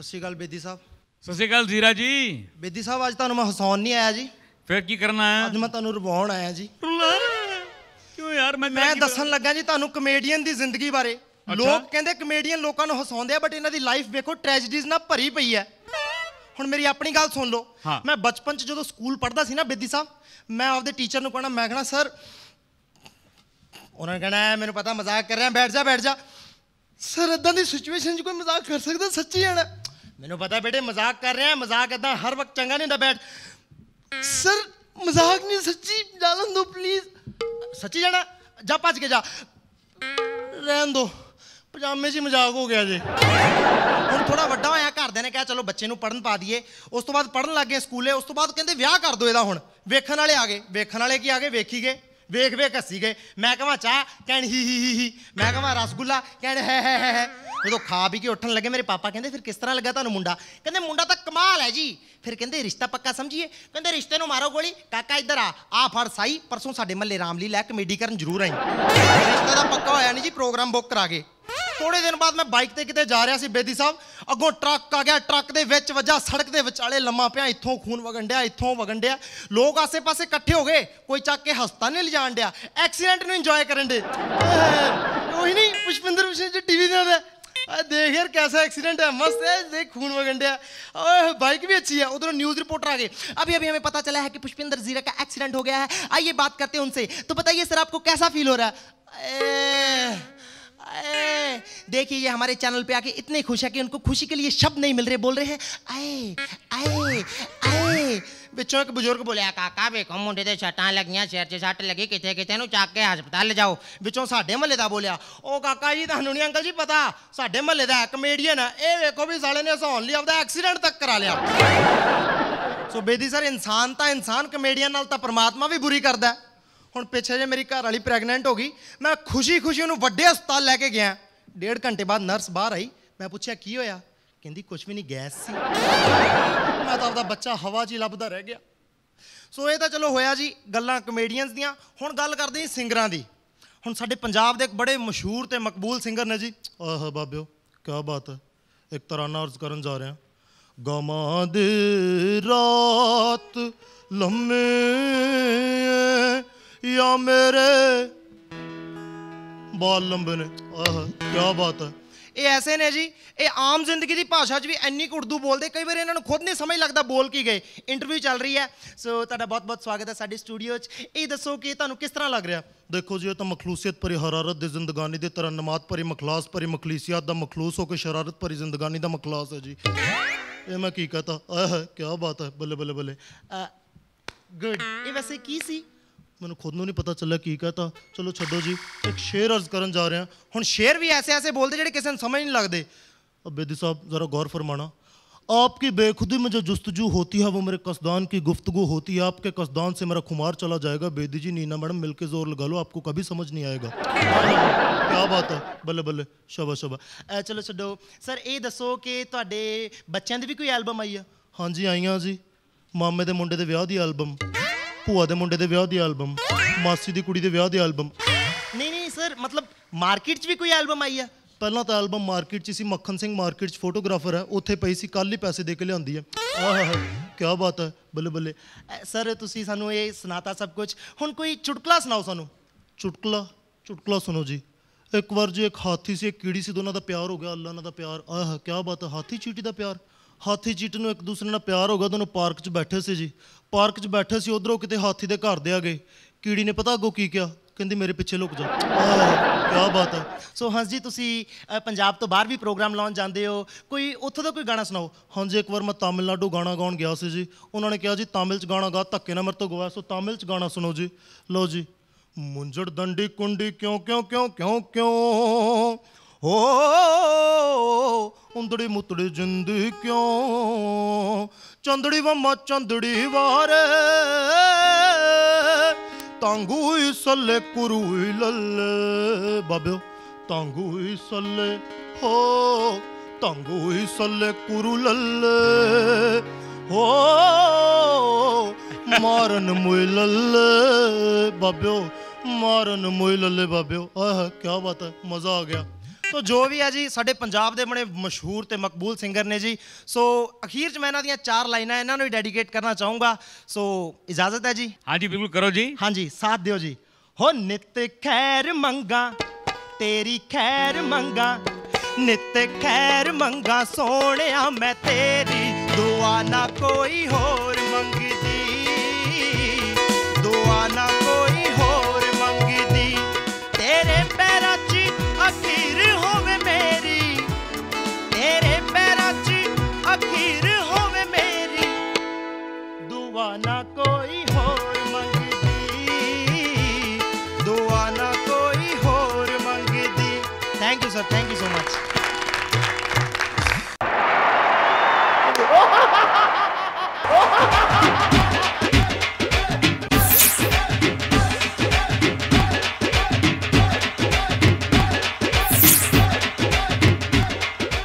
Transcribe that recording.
श्री अकाल बेदी साहब। सत श्री अकाल जीरा जी। बेदी साहब अज तुहानू मैं हसाउन नहीं आया जी। फिर की करना है? अज मैं तुहानू रवाउण आया जी। क्यों यार? मैं दसन लगा जी तुहानू कमेडियन की जिंदगी बारे। लोग कहते कमेडियन लोगों को हसाउंदे बट इन्हां दी लाइफ देखो ट्रैजेडीज नाल भरी पई है। हुण मेरी अपनी गल सुन लो। हाँ। मैं बचपन च जो स्कूल पढ़ता सी ना बेदी साहब, मैं आपदे टीचर नूं कहना, मैं कहना सर, उन्होंने कहना मैनूं पता मजाक कर रहा, बैठ जा बैठ जा। सर इदां दी सिचुएशन च कोई मजाक कर सकदा? सच्ची जाना मैनूं पता बेटे मजाक कर रहे हैं, मजाक इदां हर वक्त चंगा नहीं होंदा, बैठ। सर मजाक नहीं, सच्ची जालन दो प्लीज। सच्ची जाना, जा भज के जा, रहन दो, पजामे च मजाक हो गया जी। हुण थोड़ा वड्डा होया, घरदे ने कहा चलो बच्चे नूं पढ़न पा दईए। उस तो बाद पढ़न लग गए स्कूले। उस तो बाद कहंदे विआह कर दो इहदा। हुण वेखण वाले आ गए। वेखण वाले की आ गए? वेखी गए, वेख वेख हसी गए। मैं कहां चाह, कहण ही। मैं कहां रसगुल्ला, कहण है। जो खा पी के उठन लगे मेरे पापा कहते फिर किस तरह लगा तुहानूं मुंडा? कहते मुंडा तो कमाल है जी। फिर कहते रिश्ता पक्का समझिए? कहते रिश्ते नूं मारो गोली। काका इधर आ फड़ साई, परसों साडे महल्ले रामलीला कमेडी करन जरूर आई। रिश्ता तो पक्का होया नहीं जी, प्रोग्राम बुक करा गए। थोड़े दिन बाद मैं बाइक ते किते जा रहा सी बेदी साहब, अगों ट्रक आ गया, ट्रक दे विच वजा, सड़क दे विचाले लम्मा पिया, इत्थों खून वगन डिया, इत्थों वगन डिया। लोग आसे पासे इकट्ठे हो गए, कोई चक के हस्पताल नहीं लिजान डिया, एक्सीडेंट नूं इंजॉय करन डे। वही नहीं पुष्पिंदर विशेष टीवी दे देख यार कैसा एक्सीडेंट है, मस्त है, देख खून वगन डिया, और बाइक भी अच्छी है। उधर न्यूज रिपोर्टर आ गए, अभी अभी हमें पता चला है कि पुष्पिंदर जीरा का एक्सीडेंट हो गया है, आइए बात करते हैं उनसे। तो बताइए सर आपको कैसा फील हो रहा है? देखिए ये हमारे चैनल पे आके इतने खुश है कि उनको खुशी के लिए शब्द नहीं मिल रहे, बोल रहे हैं आए आए आए। बिचों एक बुजुर्ग बोले काका वेखो मुंडे ते सट्टां लगियां, सिर च सट्ट लगी, किथे किथे नूं चक के हस्पताल ले जाओ। बिचों साडे महल्ले दा बोलिया, ओ काका जी तुहानूं नहीं अंकल जी पता, साडे महल्ले दा कमेडियन है, ये वेखो भी साले ने हसाउण लई आपदा एक्सीडेंट तक करा लिया। सो बेदी सर इंसान तां इंसान, कमेडियन नाल तां परमात्मा भी बुरी करदा है। हुण पिछे जे मेरी घर वाली प्रैगनेंट हो गई, मैं खुशी खुशी उन्होंने वड्डे हस्पताल लैके गया। 1.5 घंटे बाद नर्स बाहर आई, मैं पूछा की होया? कहती कुछ भी नहीं, गैस सी। मैं तो आपदा बच्चा हवा च ही लभदा रह गया। सो ये तो चलो होया जी गल्लां कमेडियंस दियां। हुण गल करदे सिंगरां दी। हुण साडे पंजाब दे एक बड़े मशहूर ते मकबूल सिंगर ने जी। आह बाबिओ क्या बात है, एक तराना अर्ज करन जा रहे हैं। गमां दी रात लम्मे या मेरे बाल लंबे ने। आह क्या बात है। ये ऐसे ने जी, ये आम जिंदगी की भाषा भी इन्नी उर्दू बोलते, कई बार इन्होंने खुद नहीं समझ लगता बोल की गए। इंटरव्यू चल रही है। सो तुहाडा बहुत बहुत स्वागत है साडे स्टूडियो च। ये दसो कि तुहानूं किस तरह लग रहा? देखो जी, ये तो मखलूसियत भरी हरारत दी जिंदगानी दी तरन्नमात भरी मखलास भरी मखलीसियत दा मखलूस होकर शरारत भरी जिंदगानी दा मखलास है जी। ये मैं की कहता? आह क्या बात है, बल्ले बल्ले बल्ले, गुड। ये वैसे की सी? मैंने खुद नहीं पता चला की कहता। चलो छड्डो जी, एक शेर अर्ज करन जा रहे हैं। हुण शेर भी ऐसे ऐसे बोलते जेडे किसी समझ नहीं लगते। अब बेदी साहब जरा गौर फरमाना, आपकी बेखुदी में जो जुस्तजू होती है वो मेरे कसदान की गुफ्तगू होती है। आपके कसदान से मेरा खुमार चला जाएगा। बेदी जी नीना मैडम मिलके जोर लगा लो, आपको कभी समझ नहीं आएगा। क्या बात है, बल्ले बल्ले, शबा शबा। चलो छड्डो सर, ये दसो कि तुहाडे बच्चों की भी कोई एल्बम आई है? हाँ जी आईयां जी। मामे दे मुंडे दे विआह दी एल्बम, भूआ दे मुंडे दे विआह दी एल्बम, मासी दी कुड़ी दे विआह दी एल्बम। नहीं सर, मतलब मार्केट च भी कोई एल्बम आई है? पहला तो एल्बम मार्केट च सी, मक्खन सिंह मार्केट च फोटोग्राफर है, उत्थे पई सी, कल ही पैसे दे के लियांदी है। आह क्या बात है, बल्ले बल्ले। सर तुसी सानू ये सुनाता सब कुछ, हुण कोई चुटकला सुनाओ सानू। चुटकला? चुटकला सुनो जी। एक बार जी एक हाथी से एक कीड़ी सी, दोनों का प्यार हो गया, अल्लाह ना दा प्यार। आह क्या बात है, हाथी चीटी का प्यार। हाथी चीटी नूं एक दूसरे नाल प्यार हो गया, दोनों पार्क च बैठे से जी। पार्क च बैठे से, उधरों किते हाथी दे घर दे आ गए। कीड़ी ने पता अगों की क्या? कहती मेरे पिछे लुक जा। क्या बात है। सो हाँ जी, तुसी पंजाब तो बाहर भी प्रोग्राम लाउण जांदे हो, कोई उत्थों का कोई गाना सुनाओ। हाँ जी, एक बार मैं तमिलनाडु गाना गाउण गया सी जी। उन्होंने कहा जी तमिल च गाना गा, धक्के ना मेरे तो गवाया। सो तमिल च गाना सुनो जी। लो जी। मुंजड़ दंडी कुंडी क्यों क्यों क्यों क्यों क्यों हो, उंदड़ी मुतड़ी जिंदी क्यों, चंदड़ी वम्मा चंदड़ी वारे, तांगुई सल्ले कुरुई लल्ले। बाबिओ तांगुई सल्ले हो, तांगुई सल्ले कुरु लल्ले हो, मारन मुई लल्ले। बाबिओ मारन मुई लल्ले। बाबिओ आह क्या बात है, मजा आ गया। ਸੋ ਜੋ ਵੀ ਹੈ ਜੀ ਸਾਡੇ ਪੰਜਾਬ ਦੇ ਬੜੇ ਮਸ਼ਹੂਰ ਤੇ ਮਕਬੂਲ ਸਿੰਗਰ ਨੇ ਜੀ ਸੋ ਅਖੀਰ 'ਚ ਮੈਂ ਇਹਨਾਂ ਦੀਆਂ 4 ਲਾਈਨਾਂ ਇਹਨਾਂ ਨੂੰ ਹੀ ਡੈਡੀਕੇਟ ਕਰਨਾ ਚਾਹੂੰਗਾ ਸੋ ਇਜਾਜ਼ਤ ਹੈ ਜੀ हाँ जी बिल्कुल करो जी। ਹਾਂਜੀ ਸਾਥ ਦਿਓ ਜੀ ਹੋ ਨਿਤ ਖੈਰ ਮੰਗਾ ਤੇਰੀ ਖੈਰ ਮੰਗਾ ਨਿਤ ਖੈਰ ਮੰਗਾ ਸੋਹਣਿਆ ਮੈਂ ਤੇਰੀ ਦੁਆ ਨਾ ਕੋਈ ਹੋਰ ਮੰਗਦੀ ਦੁਆ ਨਾ ਕੋਈ ਹੋਰ ਮੰਗਦੀ ਤੇਰੇ ਪੈਰਾਂ 'ਚ ਅਖੀਰ ਹੋਵੇ ਮੇਰੀ ਤੇਰੇ ਪੈਰਾਂ 'ਚ ਅਖੀਰ ਹੋਵੇ ਮੇਰੀ ਦੁਆ ਨਾ ਕੋਈ ਹੋਰ ਮੰਗਦੀ ਦੁਆ ਨਾ ਕੋਈ ਹੋਰ ਮੰਗਦੀ ਥੈਂਕ ਯੂ ਸਰ ਥੈਂਕ